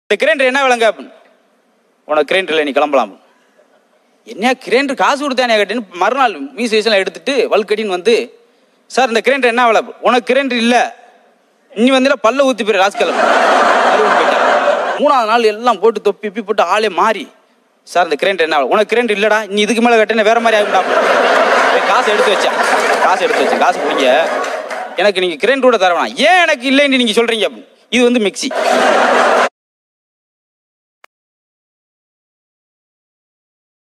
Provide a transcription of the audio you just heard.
இந்த கிரைண்டர் என்ன விலங்க அப்படின்னு, உனக்கு கிரைண்டர் இல்லை, நீ கிளம்பலாம். என்ன கிரைண்டர் காசு கொடுத்தானே கேட்டேன்னு மறுநாள் மீஸ் வயசுலாம் எடுத்துட்டு வல்கடின்னு வந்து, சார் இந்த கிரைண்டர் என்ன விலை, உனக்கு கிரைண்டர் இல்லை, இனி வந்து பல்ல ஊற்றி போய் ராஸ்கிழமை போயிட்டேன். 3ஆவது நாள் எல்லாம் போட்டு தொப்பி போட்டு ஆளே மாறி, சார் இந்த கிரைண்டர் என்ன, உனக்கு கிரைண்டர் இல்லடா, நீ இதுக்கு மேலே கட்டின வேற மாதிரி ஆகிட்டா. காசு எடுத்து வச்சேன், காசு பிடிங்க, எனக்கு நீங்கள் கிரைண்டர் கூட தர வேணாம், ஏன் எனக்கு இல்லைன்னு நீங்கள் சொல்கிறீங்க அப்படின்னு. இது வந்து மிக்சி.